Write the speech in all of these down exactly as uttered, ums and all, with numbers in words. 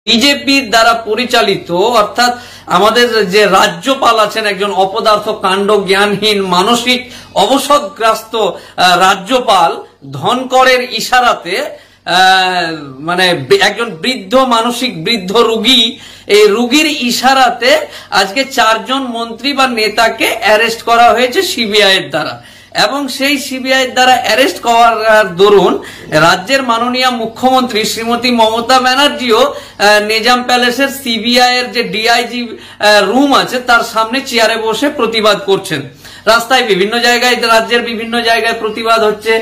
বিজেপির দ্বারা পরিচালিত অর্থাৎ আমাদের যে রাজ্যপাল আছেন একজন অপদার্থ কাণ্ড জ্ঞানহীন মানসিক অবসাদগ্রস্ত রাজ্যপাল ধনকরের ইশারাতে মানে একজন বৃদ্ধ মানসিক বৃদ্ধ রোগী এই রোগীর ইশারাতে আজকে চারজন মন্ত্রী বা নেতাকে অ্যারেস্ট করা হয়েছে সিবিআই এর দ্বারা এবং সেই সিবিআই দ্বারা অ্যারেস্ট করার দরুন রাজ্যের মাননীয় মুখ্যমন্ত্রী শ্রীমতী মমতা ব্যানার্জিও নিজাম প্যালেসের সিবিআই এর যে ডিআইজি রুম আছে তার সামনে চেয়ারে বসে প্রতিবাদ করছেন। রাস্তায় বিভিন্ন জায়গায় রাজ্যের বিভিন্ন জায়গায় প্রতিবাদ হচ্ছে।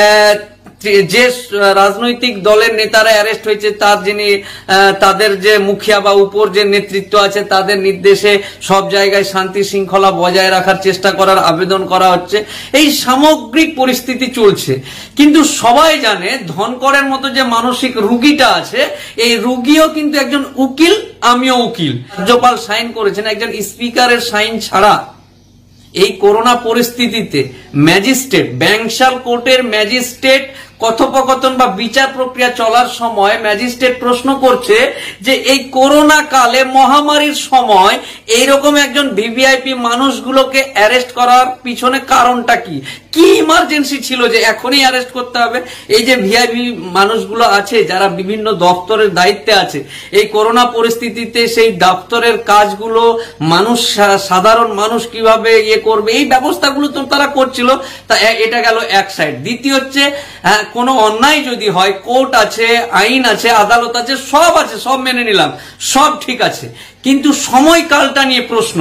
যে রাজনৈতিক দলের নেতারা অ্যারেস্ট হয়েছে তার যিনি তাদের যে মুখিয়া বা উপর যে নেতৃত্ব আছে তাদের নির্দেশে সব জায়গায় শান্তি শৃঙ্খলা বজায় রাখার চেষ্টা করার আবেদন করা হচ্ছে। এই সামগ্রিক পরিস্থিতি চলছে, কিন্তু সবাই জানে ধনকরের মতো যে মানসিক রুগীটা আছে এই রুগীও কিন্তু একজন উকিল, আমিও উকিল। রাজ্যপাল সাইন করেছেন, একজন স্পিকারের সাইন ছাড়া এই করোনা পরিস্থিতিতে ম্যাজিস্ট্রেট ব্যাংশাল কোর্টের ম্যাজিস্ট্রেট কথোপকথন বা বিচার প্রক্রিয়া চলার সময় ম্যাজিস্ট্রেট প্রশ্ন করছে যে এই করোনা কালে মহামারীর সময় এইরকম একজন ভিভিআইপি মানুষগুলোকে অ্যারেস্ট করার পিছনে কারণটা কি, কি ইমার্জেন্সি ছিল যে এখনই অ্যারেস্ট করতে হবে। এই যে ভিআইপি মানুষগুলো আছে যারা বিভিন্ন দপ্তরের দায়িত্বে আছে, এই করোনা পরিস্থিতিতে সেই দপ্তরের কাজগুলো মানুষ সাধারণ মানুষ কিভাবে ইয়ে করবে এই ব্যবস্থাগুলো তো তারা করছিল। তা এটা গেল এক সাইড। দ্বিতীয় হচ্ছে কোনো অন্যায় যদি হয় কোর্ট আছে, আইন আছে, আদালত আছে, সব আছে, সব মেনে নিলাম, সব ঠিক আছে, কিন্তু সময়কালটা নিয়ে প্রশ্ন।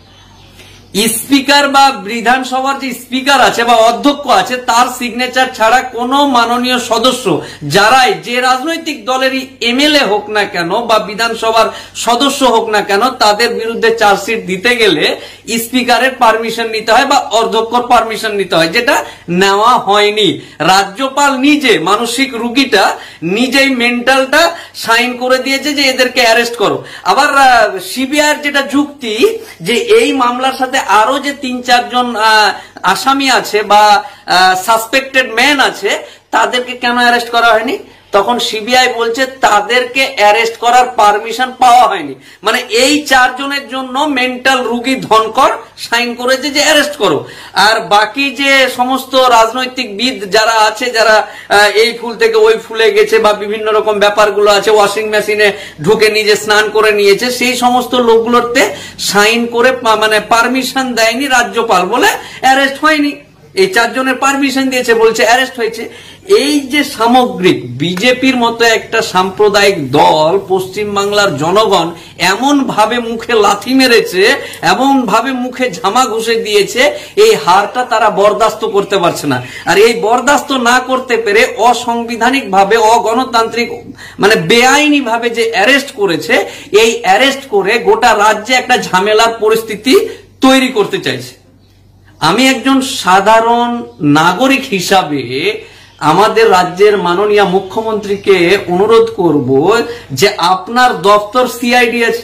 স্পিকার বা বিধানসভার যে স্পিকার আছে বা অধ্যক্ষ আছে তার সিগনেচার ছাড়া কোনো মাননীয় সদস্য যারাই যে রাজনৈতিক দলেরই এমএলএ হোক না কেন বা বিধানসভার সদস্য হোক না কেন তাদের বিরুদ্ধে চার্জশিট দিতে গেলে স্পিকারের পারমিশন নিতে হয় বা অধ্যক্ষর পারমিশন নিতে হয়, যেটা নেওয়া হয়নি। রাজ্যপাল নিজে মানসিক রুগীটা নিজেই মেন্টালটা সাইন করে দিয়েছে যে এদেরকে অ্যারেস্ট করো। আবার সিবিআইয়ের যেটা যুক্তি যে এই মামলার সাথে আরো যে তিন চারজন আসামি আছে বা সাসপেক্টেড ম্যান আছে তাদেরকে কেন অ্যারেস্ট করা হয়নি, তখন সিবিআই বলছে তাদেরকে অ্যারেস্ট করার পারমিশন পাওয়া হয়নি। মানে এই চারজনের জন্য মেন্টাল রোগী ধনকর সাইন করেছে যে অ্যারেস্ট করো, আর বাকি যে সমস্ত রাজনৈতিকবিদ যারা আছে যারা এই ফুল থেকে ওই ফুলে গেছে বা বিভিন্ন রকম ব্যাপারগুলো আছে, ওয়াশিং মেশিনে ঢুকে নিজে স্নান করে নিয়েছে, সেই সমস্ত লোকগুলোতে সাইন করে মানে পারমিশন দেয়নি রাজ্যপাল বলে অ্যারেস্ট হয়নি। এই চারজনের পারমিশন দিয়েছে বলছে অ্যারেস্ট হয়েছে। এই যে সামগ্রিক বিজেপির মতো একটা সাম্প্রদায়িক দল পশ্চিমবাংলার জনগণ এমন ভাবে মুখে লাথি মেরেছে, এমন ভাবে মুখে ঝামা ঘুষে দিয়েছে, এই হারটা তারা বরদাস্ত করতে পারছে না। আর এই বরদাস্ত না করতে পেরে অসাংবিধানিক ভাবে অগণতান্ত্রিক মানে বেআইনি ভাবে যে অ্যারেস্ট করেছে, এই অ্যারেস্ট করে গোটা রাজ্যে একটা ঝামেলার পরিস্থিতি তৈরি করতে চাইছে। আমি একজন সাধারণ নাগরিক হিসাবে আমাদের রাজ্যের মাননীয় মুখ্যমন্ত্রীকে অনুরোধ করব যে আপনার দপ্তর সিআইডি আছে,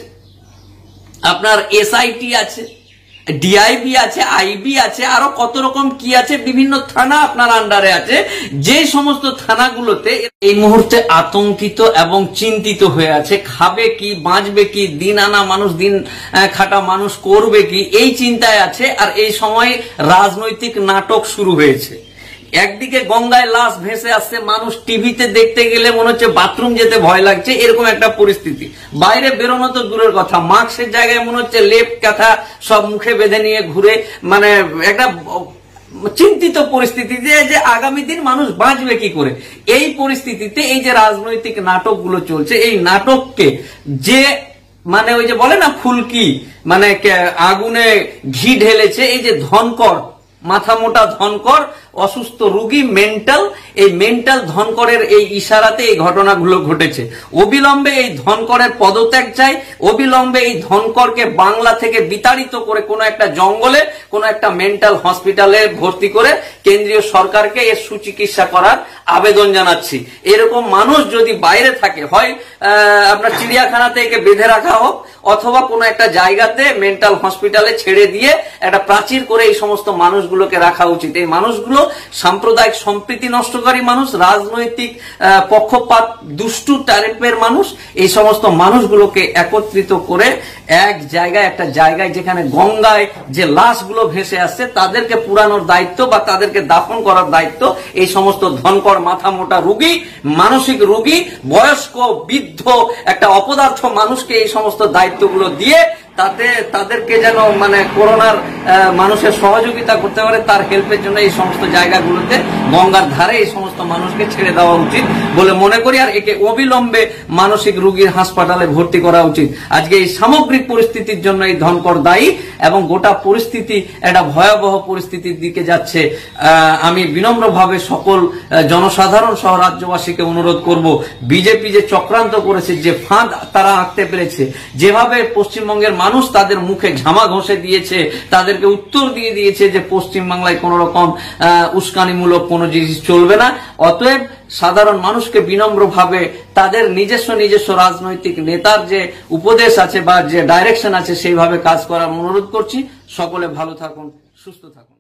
আপনার এসআইটি আছে, ডিআইবি আছে, আইবি আছে, আরো কত রকম কি আছে, বিভিন্ন থানা আপনার আন্ডারে আছে, যে সমস্ত থানাগুলোতে এই মুহূর্তে আতঙ্কিত এবং চিন্তিত হয়ে আছে, খাবে কি, বাঁচবে কি, দিন আনা মানুষ, দিন খাটা মানুষ করবে কি, এই চিন্তায় আছে। আর এই সময় রাজনৈতিক নাটক শুরু হয়েছে। একদিকে গঙ্গায় লাশ ভেসে আসছে, মানুষ টিভিতে দেখতে গেলে মনে হচ্ছে বাথরুম যেতে ভয় লাগছে, এরকম একটা পরিস্থিতি। বাইরে বেরোনো তো দূরের কথা, মাস্কের জায়গায় মনে হচ্ছে লেপ কাঁথা সব মুখে বেঁধে নিয়ে ঘুরে, মানে একটা চিন্তিত পরিস্থিতি যে আগামী দিন মানুষ বাঁচবে কি করে। এই পরিস্থিতিতে এই যে রাজনৈতিক নাটকগুলো চলছে, এই নাটককে যে মানে ওই যে বলে না ফুলকি মানে আগুনে ঘি ঢেলেছে, এই যে ধনকর মাথা মোটা ধনকর অসুস্থ রোগী মেন্টাল, এই মেন্টাল ধনকরের এই ইশারাতে এই ঘটনাগুলো ঘটেছে। অবিলম্বে এই ধনকরের পদত্যাগ চাই, অবিলম্বে এই ধনকরকে বাংলা থেকে বিতাড়িত করে কোনো একটা জঙ্গলে কোনো একটা মেন্টাল হসপিটালে ভর্তি করে কেন্দ্রীয় সরকারকে এর সুচিকিৎসা করার আবেদন জানাচ্ছি। এরকম মানুষ যদি বাইরে থাকে, হয় আপনার চিড়িয়াখানাতে একে বেঁধে রাখা হোক অথবা কোনো একটা জায়গাতে মেন্টাল হসপিটালে ছেড়ে দিয়ে একটা প্রাচীর করে এই সমস্ত মানুষগুলোকে রাখা উচিত। এই মানুষগুলো সাম্প্রদায়িক সম্প্রীতি নষ্টকারী মানুষ, রাজনৈতিক পক্ষপাত দুষ্টু টাইপের মানুষ, এই সমস্ত মানুষগুলোকে একত্রিত করে এক জায়গায়, একটা জায়গায় যেখানে গঙ্গায় যে লাশগুলো ভেসে আসছে তাদেরকে পুরানোর দায়িত্ব বা তাদেরকে দাফন করার দায়িত্ব এই সমস্ত ধনকর মাথা মোটা রুগী, মানসিক রুগী, বয়স্ক, বৃদ্ধ, একটা অপদার্থ মানুষকে এই সমস্ত দায়িত্বগুলো দিয়ে তাতে তাদেরকে যেন মানে করোনার মানুষের সহযোগিতা করতে পারে, তার হেল্পের জন্য এই সমস্ত জায়গাগুলোতে গঙ্গার ধারে এই সমস্ত মানুষকে ছেড়ে দেওয়া উচিত বলে মনে করি। আর একে অবিলম্বে মানসিক রোগীর হাসপাতালে ভর্তি করা উচিত। আজকে এই সামগ্রিক পরিস্থিতির জন্য এই ধনকর দায়ী এবং গোটা পরিস্থিতি একটা ভয়াবহ পরিস্থিতির দিকে যাচ্ছে। আমি বিনম্রভাবে সকল জনসাধারণ সহ রাজ্যবাসীকে অনুরোধ করব, বিজেপি যে চক্রান্ত করেছে, যে ফাঁদ তারা আঁকতে পেরেছে, যেভাবে পশ্চিমবঙ্গের মানুষ তাদের মুখে ঝামা ঘষে দিয়েছে, তাদেরকে উত্তর দিয়ে দিয়েছে যে পশ্চিমবাংলায় কোন রকম উস্কানিমূলক কোন জিনিস চলবে না। অতএব সাধারণ মানুষকে বিনম্রভাবে তাদের নিজস্ব নিজস্ব রাজনৈতিক নেতার যে উপদেশ আছে বা যে ডাইরেকশন আছে সেইভাবে কাজ করার অনুরোধ করছি। সকলে ভালো থাকুন, সুস্থ থাকুন।